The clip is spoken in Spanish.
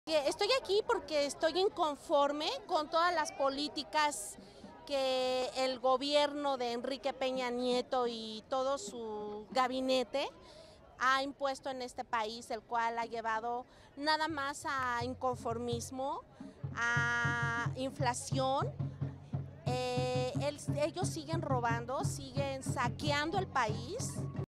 Estoy aquí porque estoy inconforme con todas las políticas que el gobierno de Enrique Peña Nieto y todo su gabinete ha impuesto en este país, el cual ha llevado nada más a inconformismo, a inflación. Ellos siguen robando, siguen saqueando el país.